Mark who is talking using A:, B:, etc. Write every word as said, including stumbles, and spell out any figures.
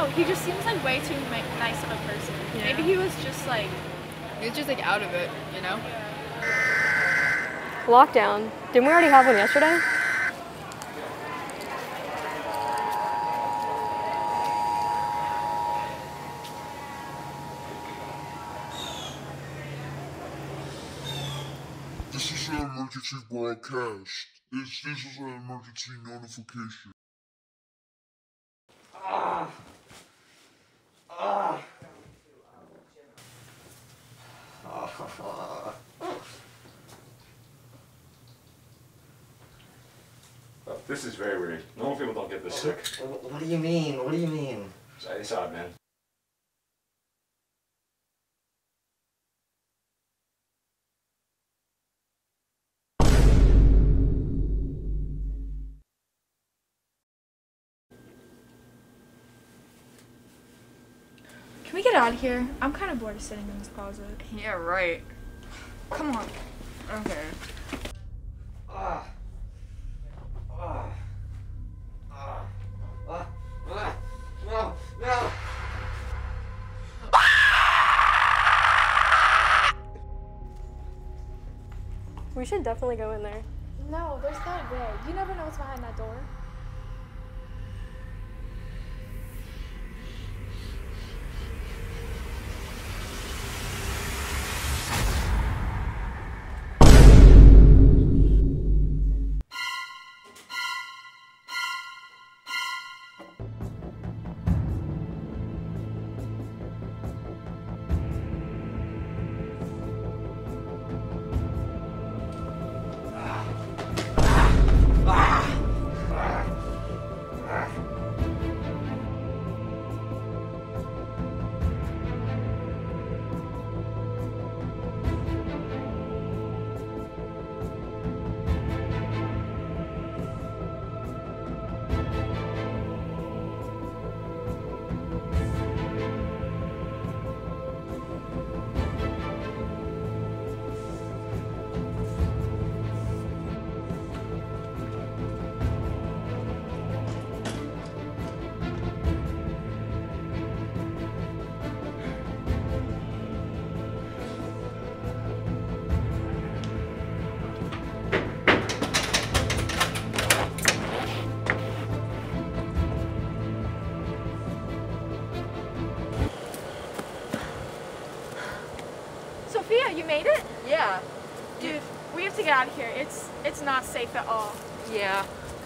A: know. He just seems like way too like, nice of a person. Yeah. Maybe he was just like...
B: He was just like out of it, you know?
C: Lockdown. Didn't we already have one yesterday?
D: This is an emergency broadcast. This, this is an emergency notification.
E: Ah. Ah. Ah.
F: Oh, this is very weird. Normal people don't get this sick.
E: What do you mean? What do you mean?
F: It's odd, man.
A: Can we get out of here? I'm kind of bored of sitting in this closet.
B: Yeah, right. Come on. Okay.
E: Ah. Ah. Ah. Ah. Ah. No. No.
C: We should definitely go in there.
A: No, there's that way. You never know what's behind that door. Sophia, you made it?
B: Yeah.
A: Dude, we have to get out of here. It's it's not safe at all.
B: Yeah.